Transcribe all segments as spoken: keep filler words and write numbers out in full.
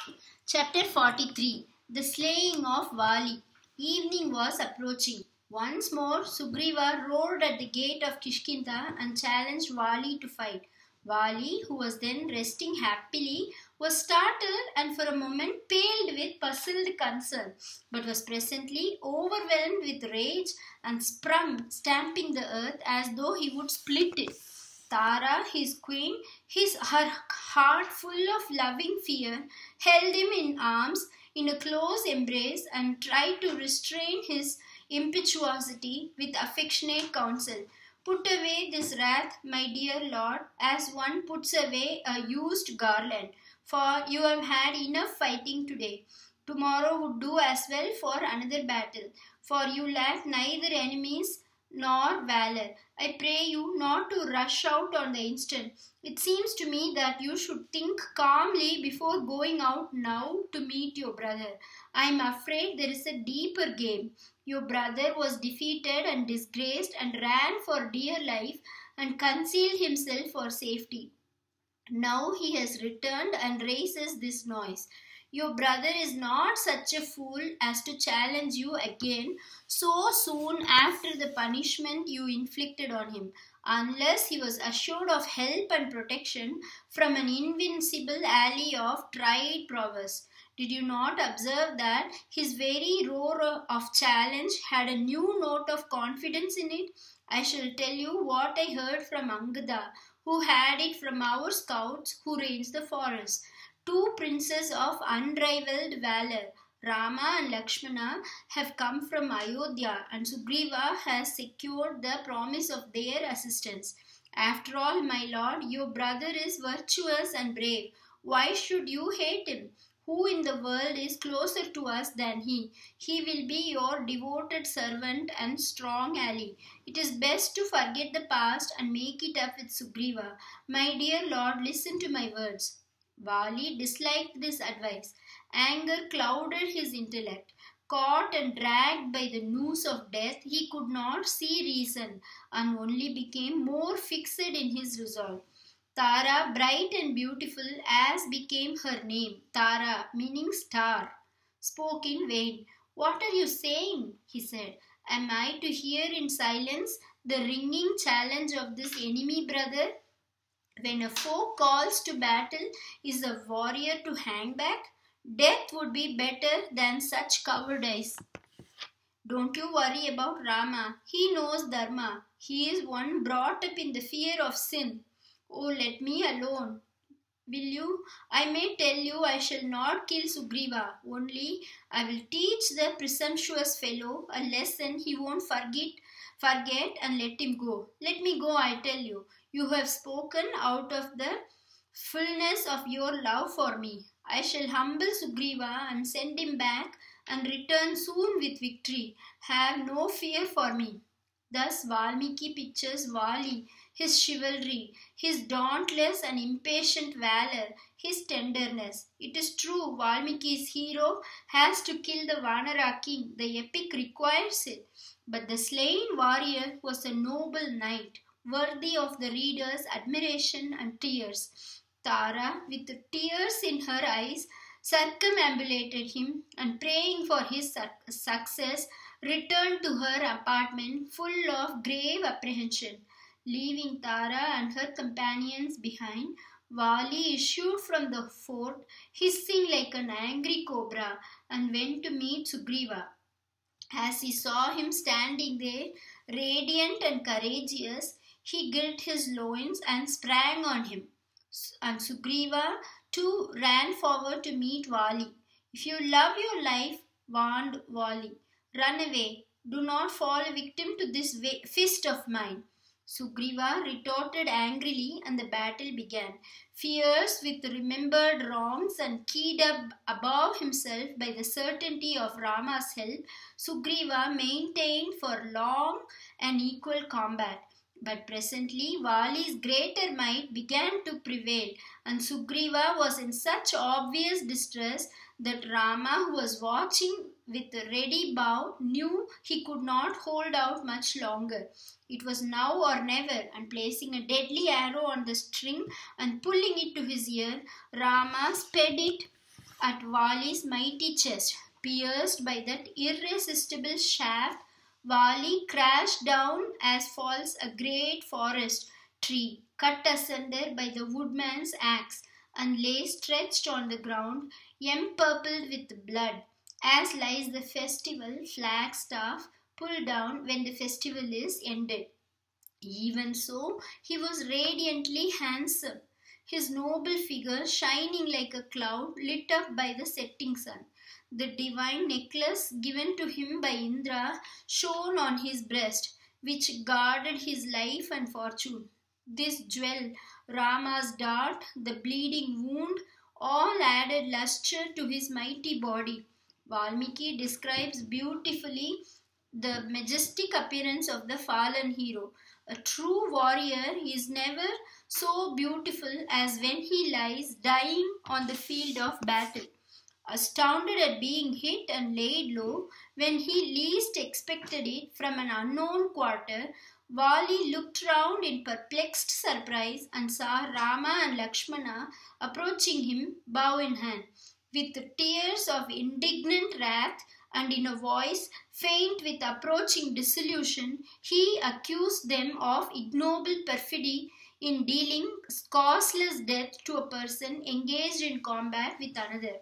Chapter forty-three. The Slaying of Vali. Evening was approaching. Once more, Sugriva roared at the gate of Kishkinda and challenged Vali to fight. Vali, who was then resting happily, was startled and for a moment paled with puzzled concern, but was presently overwhelmed with rage and sprung, stamping the earth as though he would split it. Tara, his queen, his her heart full of loving fear, held him in arms in a close embrace and tried to restrain his impetuosity with affectionate counsel. Put away this wrath, my dear lord, as one puts away a used garland, for you have had enough fighting today. Tomorrow would do as well for another battle, for you lack neither enemies nor valor. I pray you not to rush out on the instant. It seems to me that you should think calmly before going out now to meet your brother. I am afraid there is a deeper game. Your brother was defeated and disgraced and ran for dear life and concealed himself for safety. Now he has returned and raises this noise. Your brother is not such a fool as to challenge you again so soon after the punishment you inflicted on him, unless he was assured of help and protection from an invincible ally of tried prowess. Did you not observe that his very roar of challenge had a new note of confidence in it? I shall tell you what I heard from Angada, who had it from our scouts who range the forest. Two princes of unrivaled valor, Rama and Lakshmana, have come from Ayodhya, and Sugriva has secured the promise of their assistance. After all, my lord, your brother is virtuous and brave. Why should you hate him? Who in the world is closer to us than he? He will be your devoted servant and strong ally. It is best to forget the past and make it up with Sugriva. My dear lord, listen to my words. Vali disliked this advice. Anger clouded his intellect. Caught and dragged by the noose of death, he could not see reason and only became more fixed in his resolve. Tara, bright and beautiful as became her name, Tara, meaning star, spoke in vain. What are you saying? He said. Am I to hear in silence the ringing challenge of this enemy brother? When a foe calls to battle, is a warrior to hang back? Death would be better than such cowardice. Don't you worry about Rama. He knows Dharma. He is one brought up in the fear of sin. Oh, let me alone. Will you? I may tell you I shall not kill Sugriva. Only I will teach the presumptuous fellow a lesson he won't forget, forget and let him go. Let me go, I tell you. You have spoken out of the fullness of your love for me. I shall humble Sugriva and send him back and return soon with victory. Have no fear for me. Thus Valmiki pictures Vali, his chivalry, his dauntless and impatient valor, his tenderness. It is true, Valmiki's hero has to kill the Vanara king. The epic requires it. But the slain warrior was a noble knight, worthy of the reader's admiration and tears. Tara, with tears in her eyes, circumambulated him and praying for his success, returned to her apartment full of grave apprehension. Leaving Tara and her companions behind, Vali issued from the fort, hissing like an angry cobra, and went to meet Sugriva. As he saw him standing there, radiant and courageous, he girt his loins and sprang on him. And Sugriva too ran forward to meet Vali. If you love your life, warned Vali, run away. Do not fall a victim to this fist of mine. Sugriva retorted angrily and the battle began. Fierce with remembered wrongs and keyed up above himself by the certainty of Rama's help, Sugriva maintained for long an equal combat. But presently Vali's greater might began to prevail, and Sugriva was in such obvious distress that Rama, who was watching with a ready bow, knew he could not hold out much longer. It was now or never, and placing a deadly arrow on the string and pulling it to his ear, Rama sped it at Vali's mighty chest. Pierced by that irresistible shaft, Vali crashed down as falls a great forest tree, cut asunder by the woodman's axe, and lay stretched on the ground, empurpled with blood, as lies the festival flagstaff pulled down when the festival is ended. Even so, he was radiantly handsome, his noble figure shining like a cloud lit up by the setting sun. The divine necklace given to him by Indra shone on his breast, which guarded his life and fortune. This jewel, Rama's dart, the bleeding wound, all added luster to his mighty body. Valmiki describes beautifully the majestic appearance of the fallen hero. A true warrior is never so beautiful as when he lies dying on the field of battle. Astounded at being hit and laid low when he least expected it from an unknown quarter, Vali looked round in perplexed surprise and saw Rama and Lakshmana approaching him bow in hand. With tears of indignant wrath and in a voice faint with approaching dissolution, he accused them of ignoble perfidy in dealing causeless death to a person engaged in combat with another.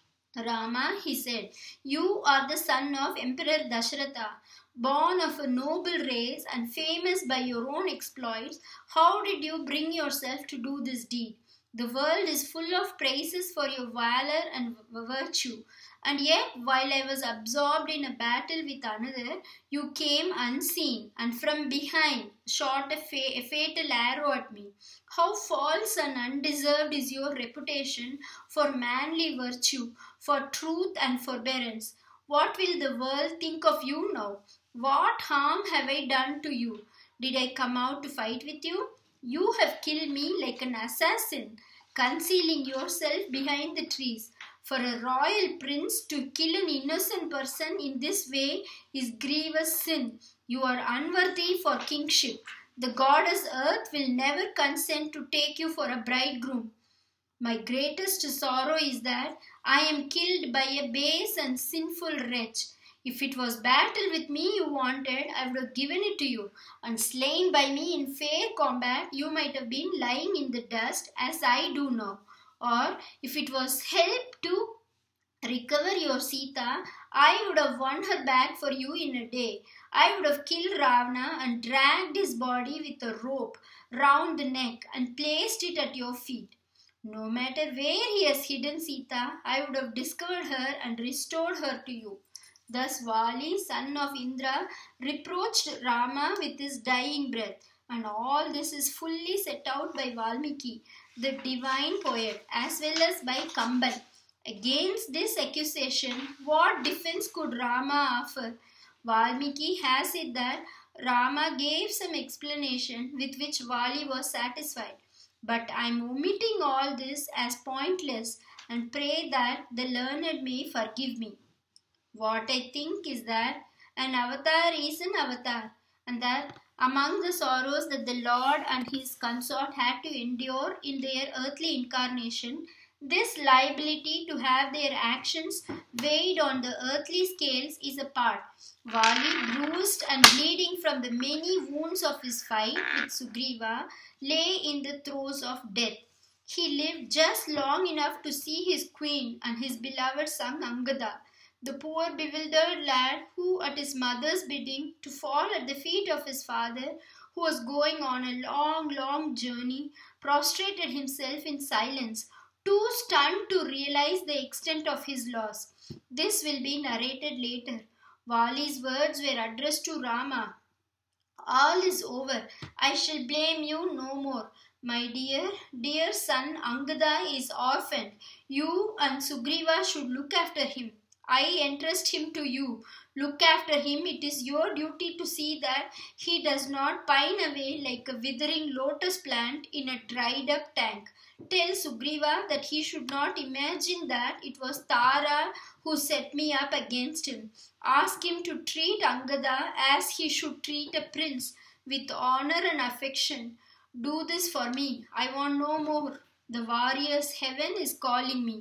Rama, he said, you are the son of Emperor Dasharatha, born of a noble race and famous by your own exploits. How did you bring yourself to do this deed? The world is full of praises for your valor and virtue. And yet, while I was absorbed in a battle with another, you came unseen and from behind shot a, fa- a fatal arrow at me. How false and undeserved is your reputation for manly virtue, for truth and forbearance. What will the world think of you now? What harm have I done to you? Did I come out to fight with you? You have killed me like an assassin, concealing yourself behind the trees. For a royal prince to kill an innocent person in this way is grievous sin. You are unworthy for kingship. The goddess Earth will never consent to take you for a bridegroom. My greatest sorrow is that I am killed by a base and sinful wretch. If it was battle with me you wanted, I would have given it to you, and slain by me in fair combat, you might have been lying in the dust as I do now. Or if it was help to recover your Sita, I would have won her back for you in a day. I would have killed Ravana and dragged his body with a rope round the neck and placed it at your feet. No matter where he has hidden Sita, I would have discovered her and restored her to you. Thus Vali, son of Indra, reproached Rama with his dying breath. And all this is fully set out by Valmiki, the divine poet, as well as by Kambal. Against this accusation, what defense could Rama offer? Valmiki has it that Rama gave some explanation with which Vali was satisfied. But I am omitting all this as pointless and pray that the learned may forgive me. What I think is that an avatar is an avatar, and that among the sorrows that the Lord and his consort had to endure in their earthly incarnation, this liability to have their actions weighed on the earthly scales is a part. Vali, bruised and bleeding from the many wounds of his fight with Sugriva, lay in the throes of death. He lived just long enough to see his queen and his beloved son Angada, the poor bewildered lad who, at his mother's bidding, to fall at the feet of his father, who was going on a long, long journey, prostrated himself in silence, too stunned to realize the extent of his loss. This will be narrated later. Vali's words were addressed to Rama. All is over. I shall blame you no more. My dear, dear son Angada is orphaned. You and Sugriva should look after him. I entrust him to you. Look after him. It is your duty to see that he does not pine away like a withering lotus plant in a dried up tank. Tell Sugriva that he should not imagine that it was Tara who set me up against him. Ask him to treat Angada as he should treat a prince, with honor and affection. Do this for me. I want no more. The warrior's heaven is calling me.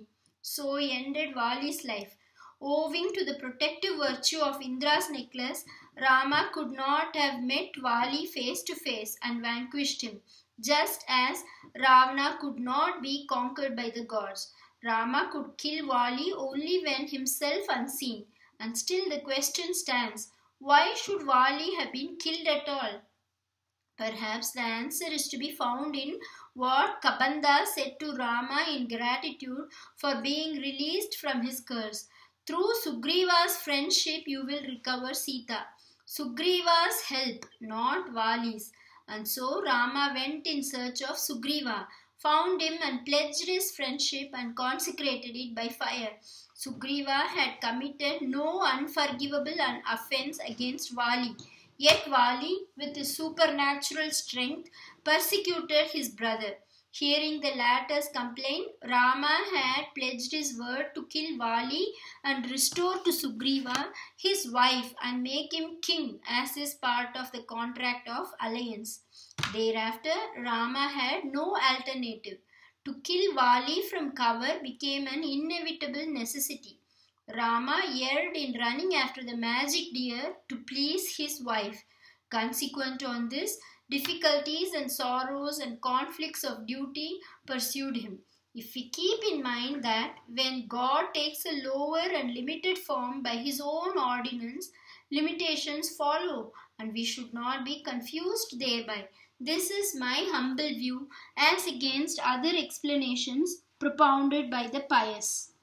So ended Vali's life. Owing to the protective virtue of Indra's necklace, Rama could not have met Vali face to face and vanquished him, just as Ravana could not be conquered by the gods. Rama could kill Vali only when himself unseen, and still the question stands, why should Vali have been killed at all? Perhaps the answer is to be found in what Kabanda said to Rama in gratitude for being released from his curse. Through Sugriva's friendship, you will recover Sita. Sugriva's help, not Vali's. And so Rama went in search of Sugriva, found him and pledged his friendship and consecrated it by fire. Sugriva had committed no unforgivable offense against Vali. Yet Vali, with his supernatural strength, persecuted his brother. Hearing the latter's complaint, Rama had pledged his word to kill Vali and restore to Sugriva his wife and make him king as his part of the contract of alliance. Thereafter, Rama had no alternative. To kill Vali from cover became an inevitable necessity. Rama erred in running after the magic deer to please his wife. Consequent on this, difficulties and sorrows and conflicts of duty pursued him. If we keep in mind that when God takes a lower and limited form by his own ordinance, limitations follow, and we should not be confused thereby. This is my humble view as against other explanations propounded by the pious.